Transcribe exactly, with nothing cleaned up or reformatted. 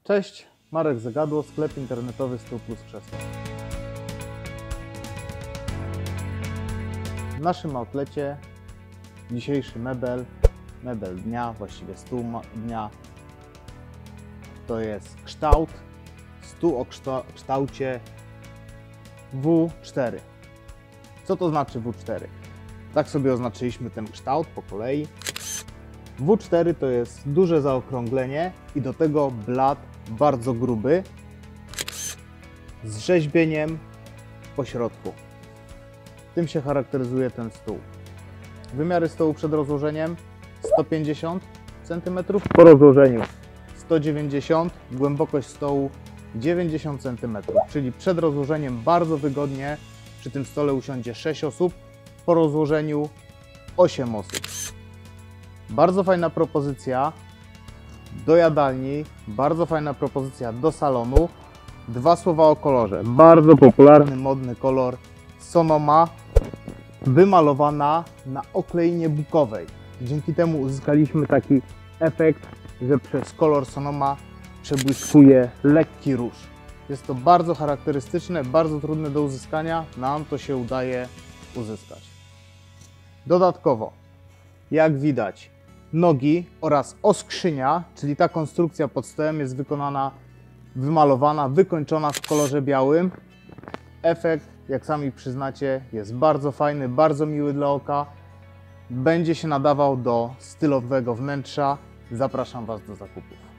Cześć, Marek Zagadło, sklep internetowy Stół Plus Krzesło. W naszym outlecie dzisiejszy mebel, mebel dnia, właściwie stół dnia, to jest kształt, stół o kształcie W cztery. Co to znaczy W cztery? Tak sobie oznaczyliśmy ten kształt po kolei. W cztery to jest duże zaokrąglenie i do tego blat bardzo gruby z rzeźbieniem po środku. Tym się charakteryzuje ten stół. Wymiary stołu przed rozłożeniem sto pięćdziesiąt centymetrów, po rozłożeniu sto dziewięćdziesiąt, głębokość stołu dziewięćdziesiąt centymetrów, czyli przed rozłożeniem bardzo wygodnie przy tym stole usiądzie sześć osób, po rozłożeniu osiem osób. Bardzo fajna propozycja do jadalni, bardzo fajna propozycja do salonu. Dwa słowa o kolorze. Bardzo popularny, modny kolor Sonoma, wymalowana na okleinie bukowej. Dzięki temu uzyskaliśmy taki efekt, że przez kolor Sonoma przebłyskuje lekki róż. Jest to bardzo charakterystyczne, bardzo trudne do uzyskania. Nam to się udaje uzyskać. Dodatkowo, jak widać, nogi oraz oskrzynia, czyli ta konstrukcja pod stołem jest wykonana, wymalowana, wykończona w kolorze białym. Efekt, jak sami przyznacie, jest bardzo fajny, bardzo miły dla oka. Będzie się nadawał do stylowego wnętrza. Zapraszam Was do zakupów.